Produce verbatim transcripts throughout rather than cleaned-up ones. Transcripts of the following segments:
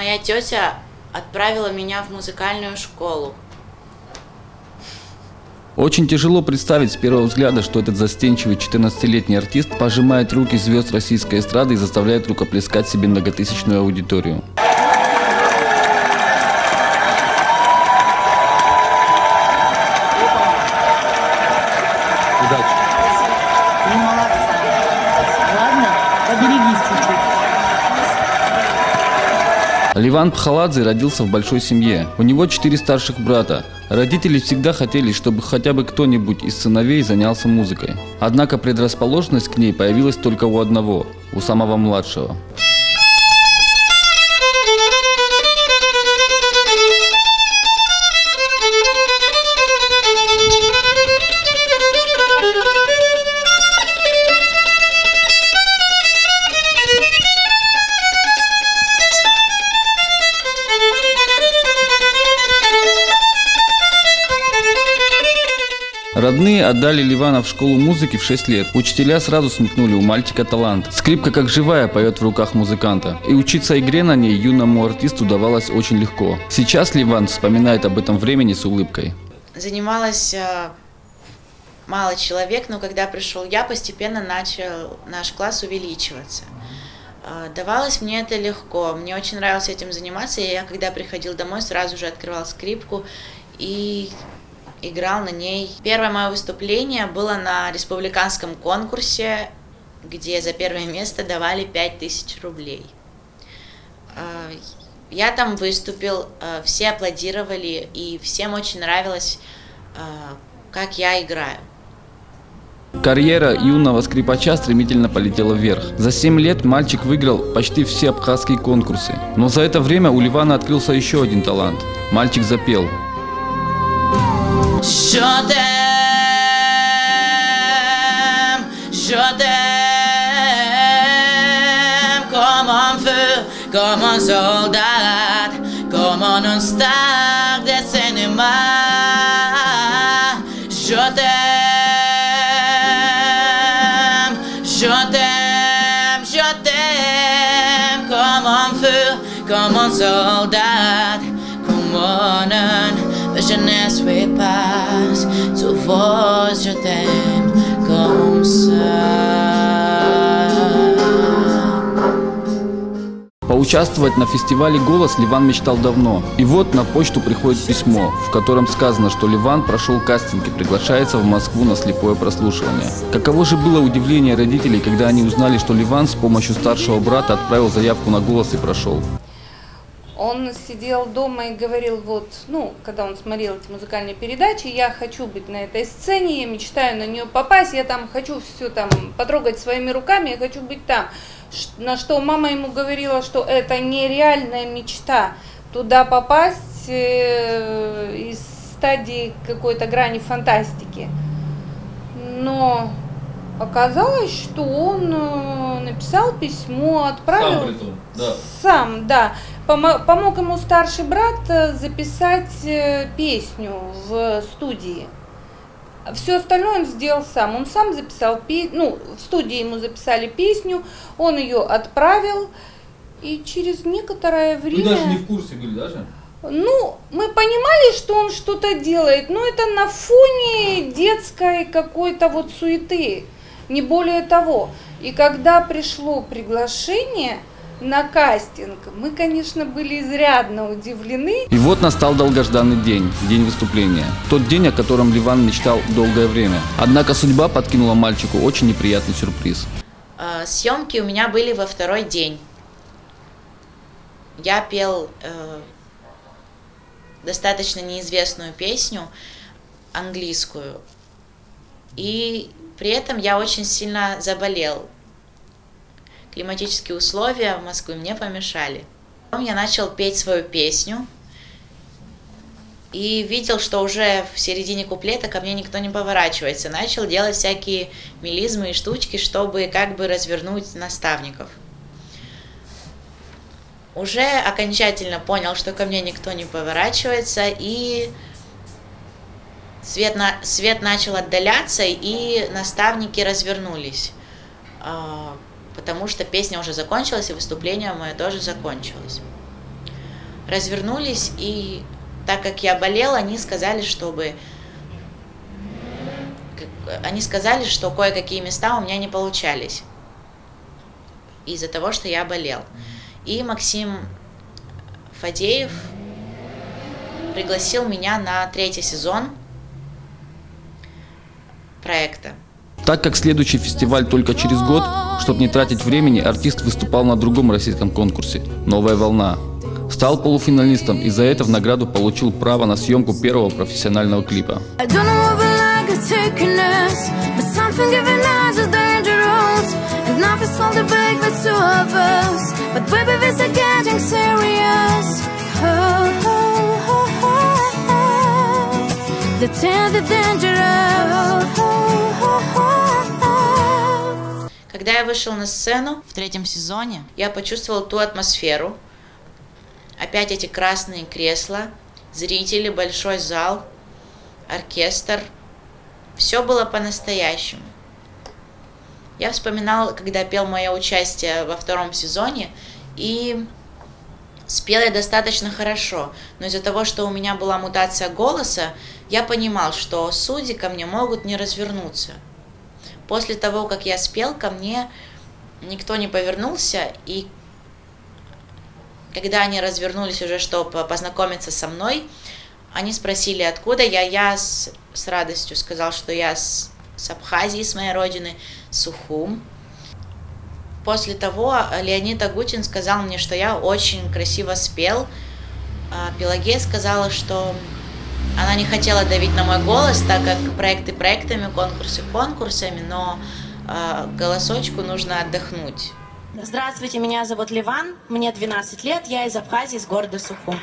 Моя тетя отправила меня в музыкальную школу. Очень тяжело представить с первого взгляда, что этот застенчивый четырнадцатилетний артист пожимает руки звезд российской эстрады и заставляет рукоплескать себе многотысячную аудиторию. Удачи. Вы молодца. Ладно, поберегись чуть-чуть. Леван Пхаладзе родился в большой семье. У него четыре старших брата. Родители всегда хотели, чтобы хотя бы кто-нибудь из сыновей занялся музыкой. Однако предрасположенность к ней появилась только у одного, у самого младшего. Родные отдали Левана в школу музыки в шесть лет. Учителя сразу смекнули, у мальчика талант. Скрипка как живая поет в руках музыканта. И учиться игре на ней юному артисту давалось очень легко. Сейчас Леван вспоминает об этом времени с улыбкой. Занималась э, мало человек, но когда пришел я, постепенно начал наш класс увеличиваться. Э, давалось мне это легко. Мне очень нравилось этим заниматься. И я, когда приходил домой, сразу же открывал скрипку и играл на ней. Первое мое выступление было на республиканском конкурсе, где за первое место давали пять тысяч рублей. Я там выступил, все аплодировали, и всем очень нравилось, как я играю. Карьера юного скрипача стремительно полетела вверх. За семь лет мальчик выиграл почти все абхазские конкурсы. Но за это время у Левана открылся еще один талант. Мальчик запел. Je t'aime, je t'aime comme un feu, comme un soldat, comme une star de cinéma. Je t'aime, je t'aime, je t'aime comme un feu, comme un soldat, comme un je ne suis pas, tu vois, je t'aime comme ça. Поучаствовать на фестивале «Голос» Леван мечтал давно. И вот на почту приходит письмо, в котором сказано, что Леван прошел кастинг и приглашается в Москву на слепое прослушивание. Каково же было удивление родителей, когда они узнали, что Леван с помощью старшего брата отправил заявку на «Голос» и прошел. Он сидел дома и говорил, вот, ну, когда он смотрел эти музыкальные передачи, я хочу быть на этой сцене, я мечтаю на нее попасть, я там хочу все там потрогать своими руками, я хочу быть там. На что мама ему говорила, что это нереальная мечта, туда попасть э, из стадии какой-то грани фантастики. Но оказалось, что он э, написал письмо, отправил... Сам притом, да. Сам, да. Помог ему старший брат записать песню в студии. Все остальное он сделал сам. Он сам записал песню, ну, в студии ему записали песню, он ее отправил, и через некоторое время... Вы даже не в курсе были, даже? Ну, мы понимали, что он что-то делает, но это на фоне детской какой-то вот суеты, не более того. И когда пришло приглашение на кастинг, мы, конечно, были изрядно удивлены. И вот настал долгожданный день, день выступления. Тот день, о котором Леван мечтал долгое время. Однако судьба подкинула мальчику очень неприятный сюрприз. Съемки у меня были во второй день. Я пел э, достаточно неизвестную песню, английскую. И при этом я очень сильно заболел. Климатические условия в Москве мне помешали. Потом я начал петь свою песню и видел, что уже в середине куплета ко мне никто не поворачивается. Начал делать всякие мелизмы и штучки, чтобы как бы развернуть наставников. Уже окончательно понял, что ко мне никто не поворачивается, и свет, на... свет начал отдаляться, и наставники развернулись. Потому что песня уже закончилась, и выступление мое тоже закончилось. развернулись, и так как я болела, они сказали, чтобы... Они сказали, что кое-какие места у меня не получались из-за того, что я болел. И Максим Фадеев пригласил меня на третий сезон проекта. Так как следующий фестиваль только через год, чтобы не тратить времени, артист выступал на другом российском конкурсе «Новая волна». Стал полуфиналистом и за это в награду получил право на съемку первого профессионального клипа. Когда я вышел на сцену в третьем сезоне, я почувствовал ту атмосферу. Опять эти красные кресла, зрители, большой зал, оркестр. Все было по-настоящему. Я вспоминал, когда пел мое участие во втором сезоне, и спел я достаточно хорошо. Но из-за того, что у меня была мутация голоса, я понимал, что судьи ко мне могут не развернуться. После того, как я спел, ко мне никто не повернулся, и когда они развернулись уже, чтобы познакомиться со мной, они спросили, откуда я. Я с, с радостью сказал, что я с, с Абхазии, с моей родины, Сухум. После того Леонид Агутин сказал мне, что я очень красиво спел. Пелагея сказала, что она не хотела давить на мой голос, так как проекты проектами, конкурсы конкурсами, но голосочку нужно отдохнуть. Здравствуйте, меня зовут Ливан, мне двенадцать лет, я из Абхазии, из города Сухум.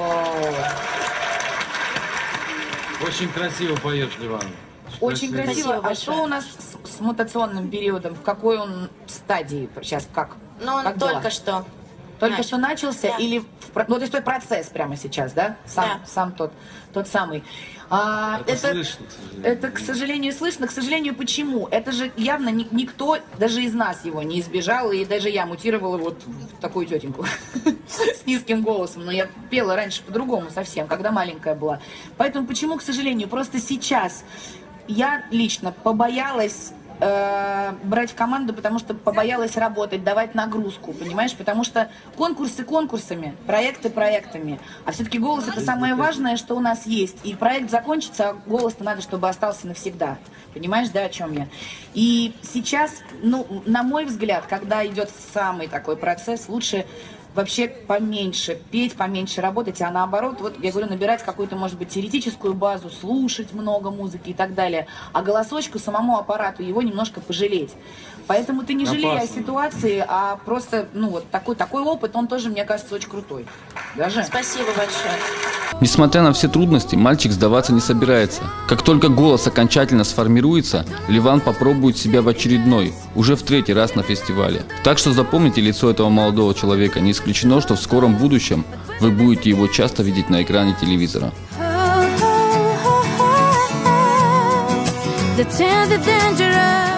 Очень красиво поешь, Ливан. Очень красиво. Спасибо А что большое. у нас с, с мутационным периодом? В какой он стадии сейчас? Как? Но он как только дела? что. Только начал. что начался? Да. Или в, про- ну, то есть тот процесс прямо сейчас, да? Сам, Да. сам тот, тот самый. А, Это слышно, к сожалению. Это, к сожалению, слышно. К сожалению, почему? Это же явно ни- никто, даже из нас его не избежал, и даже я мутировала вот в такую тетеньку с низким голосом. Но я пела раньше по-другому совсем, когда маленькая была. Поэтому почему, к сожалению, просто сейчас я лично побоялась э, брать в команду, потому что побоялась работать, давать нагрузку, понимаешь? Потому что конкурсы конкурсами, проекты проектами, а все-таки голос это самое важное, что у нас есть. И проект закончится, а голос-то надо, чтобы остался навсегда. Понимаешь, да, о чем я? И сейчас, ну, на мой взгляд, когда идет самый такой процесс, лучше вообще поменьше петь, поменьше работать, а наоборот, вот я говорю, набирать какую-то, может быть, теоретическую базу, слушать много музыки и так далее, а голосочку, самому аппарату его немножко пожалеть. Поэтому ты не жалей о ситуации, а просто, ну, вот такой, такой опыт, он тоже, мне кажется, очень крутой. Даже. Спасибо большое. Несмотря на все трудности, мальчик сдаваться не собирается. Как только голос окончательно сформируется, Ливан попробует себя в очередной, уже в третий раз на фестивале. Так что запомните лицо этого молодого человека. Не исключено, что в скором будущем вы будете его часто видеть на экране телевизора. The tender dangerous